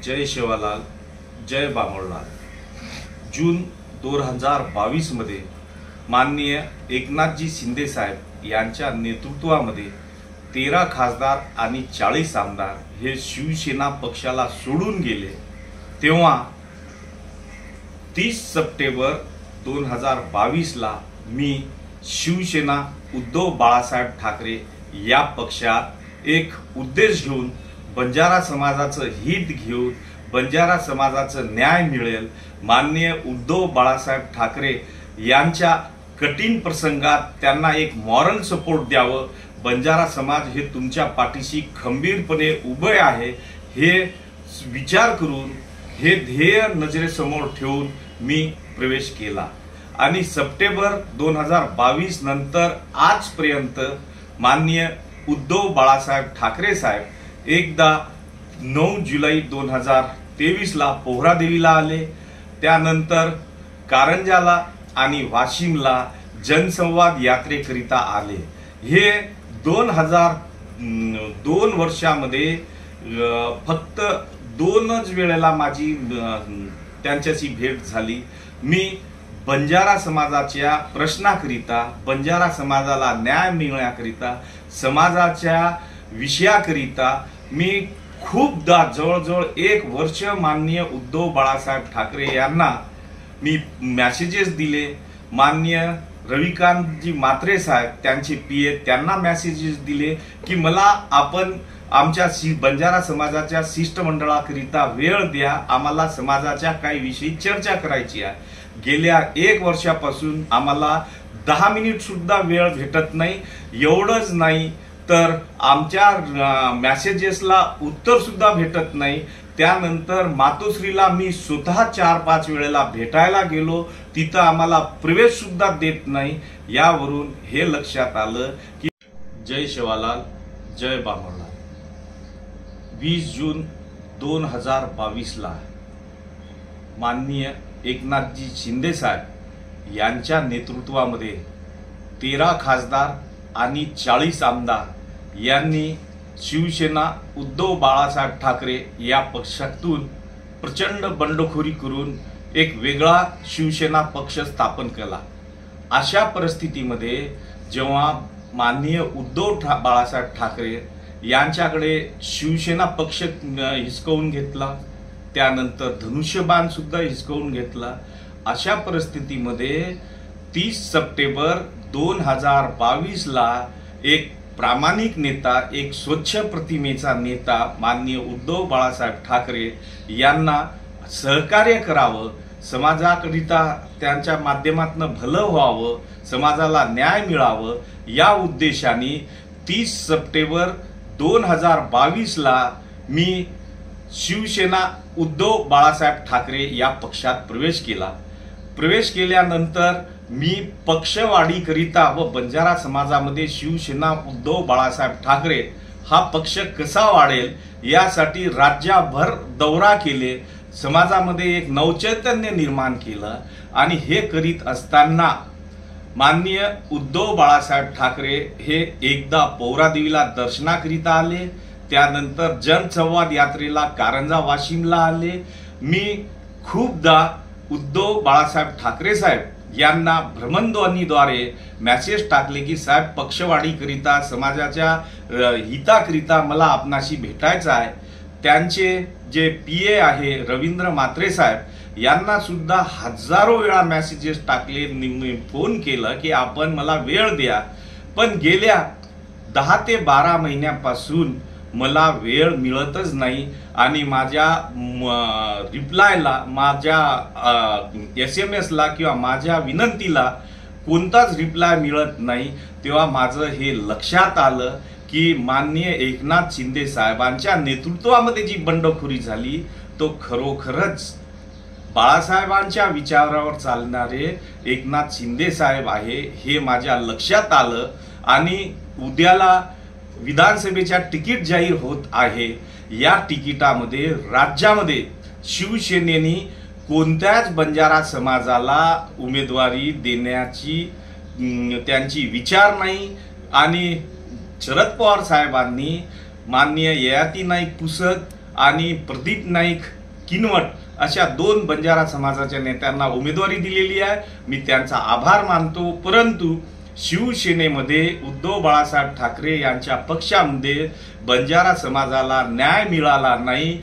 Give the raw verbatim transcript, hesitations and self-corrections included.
जय शिवालाल, जय बामोळलाल। जून दोन हजार बावीस मध्ये माननीय एकनाथजी शिंदे साहेब यांच्या नेतृत्वामध्ये तेरा खासदार आणि चाळीस आमदार हे शिवसेना पक्षाला सोडून गेले। तेव्हा तीस सप्टेंबर दोन हजार बावीस ला मी शिवसेना उद्धव बाळासाहेब ठाकरे या पक्षात एक उद्देश घेऊन बंजारा समाजाचं हित घेऊन बंजारा समाजाचं न्याय मिळेल, माननीय उद्धव बाळासाहेब ठाकरे यांच्या कठीण प्रसंगात त्यांना एक मॉरल सपोर्ट द्यावं, बंजारा समाज हे तुमच्या पाठीशी खंबीरपणे उभे आहे हे विचार करून हे ध्येय नजरेसमोर ठेवून मी प्रवेश केला। आणि सप्टेंबर दोन हजार बावीस नंतर आजपर्यंत माननीय उद्धव बाळासाहेब ठाकरे साहेब एकदा नऊ जुलै दोन हजार तेवीस ला पोहरादेवीला आले, त्यानंतर कारंजाला आणि वाशिमला जनसंवाद यात्रेकरिता आले। हे दोन हजार दोन वर्षामध्ये फक्त दोनच वेळेला माझी त्यांच्याशी भेट झाली। मी बंजारा समाजाच्या प्रश्नाकरिता, बंजारा समाजाला न्याय मिळण्याकरिता, समाजाच्या विषयाकरिता मी खूपदा जवळजवळ एक वर्ष माननीय उद्धव बाळासाहेब ठाकरे यांना मी मेसेजेस दिले। माननीय रविकांतजी म्हात्रे साहेब त्यांचे पीए त्यांना मेसेजेस दिले की मला आपण आमच्या बंजारा समाजाच्या शिष्टमंडळाकरिता वेळ द्या, आम्हाला समाजाच्या काही विषयी चर्चा करायची आहे। गेल्या एक वर्षापासून आम्हाला दहा मिनिट सुद्धा वेळ भेटत नाही। एवढंच नाही तर आमच्या मेसेजेसला उत्तर सुद्धा भेटत नाही। त्यानंतर मातोश्रीला मी स्वतः चार पाच वेळेला भेटायला गेलो, तिथं आम्हाला प्रवेश सुद्धा देत नाही। यावरून हे लक्षात आलं की जय शिवालाल, जय बामोळलाल। वीस जून दोन हजार बावीस ला माननीय एकनाथजी शिंदे साहेब यांच्या नेतृत्वामध्ये तेरा खासदार आणि चाळीस आमदार यांनी शिवसेना उद्धव बाळासाहेब ठाकरे या पक्षातून प्रचंड बंडखोरी करून एक वेगळा शिवसेना पक्ष स्थापन केला। अशा परिस्थितीमध्ये जेव्हा माननीय उद्धव ठा बाळासाहेब ठाकरे यांच्याकडे शिवसेना पक्ष हिसकावून घेतला, त्यानंतर धनुष्यबाण सुद्धा हिसकावून घेतला। अशा परिस्थितीमध्ये तीस सप्टेंबर दोन हजार बावीस ला एक प्रामाणिक नेता, एक स्वच्छ प्रतिमेचा नेता माननीय उद्धव बाळासाहेब ठाकरे यांना सहकार्य करावं, समाजाकरिता त्यांच्या माध्यमातून भलं व्हावं, समाजाला न्याय मिळावं या उद्देशाने तीस सप्टेंबर दोन हजार बावीस ला मी शिवसेना उद्धव बाळासाहेब ठाकरे या पक्षात प्रवेश केला। प्रवेश केल्यानंतर मी पक्षवाढीकरिता व बंजारा समाजामध्ये शिवसेना उद्धव बाळासाहेब ठाकरे हा पक्ष कसा वाढेल यासाठी राज्यभर दौरा केले, समाजामध्ये एक नवचैतन्य निर्माण केलं। आणि हे करीत असताना माननीय उद्धव बाळासाहेब ठाकरे हे एकदा पोहरादेवीला दर्शनाकरिता आले, त्यानंतर जनसंवाद यात्रेला कारंजा वाशिमला आले। मी खूपदा उद्धव बाळासाहेब ठाकरे साहेब यांना भ्रमणध्वनीद्वारे मेसेज टाकले की साहेब पक्षवाढीकरिता, समाजाच्या हिताकरिता मला आपणाशी भेटायचं आहे। त्यांचे जे पीए आहे रवींद्र म्हात्रे साहेब यांना सुद्धा हजारो वेळा मेसेजेस टाकले, फोन केलं की आपण मला वेळ द्या, पण गेल्या दहा ते बारा महिन्यापासून मला वेळ मिळतच नाही। आणि माझ्या रिप्लायला, माझ्या एस एम एस ला किंवा माझ्या विनंतीला कोणताच रिप्लाय मिळत नाही। तेव्हा माझं हे लक्षात आलं की माननीय एकनाथ शिंदे साहेबांच्या नेतृत्वामध्ये जी बंडखोरी झाली तो खरोखरच बाळासाहेबांच्या विचारावर चालणारे एकनाथ शिंदे साहेब आहे हे माझ्या लक्षात आलं। आणि उद्याला विधानसभेच्या तिकीट जाहीर होत आहे। या तिकिटामध्ये राज्यामध्ये शिवसेनेने कोणत्याच बंजारा समाजाला उमेदवारी देण्याची त्यांची विचार नाही। आणि शरद पवार साहेबांनी माननीय ययाती नाईक पुसद आणि प्रदीप नाईक किनवट अशा दोन बंजारा समाजाच्या नेत्यांना उमेदवारी दिलेली आहे। मी त्यांचा आभार मानतो, परंतु शिवसेनेमध्ये उद्धव बाळासाहेब ठाकरे यांच्या पक्षामध्ये बंजारा समाजाला न्याय मिळाला नाही।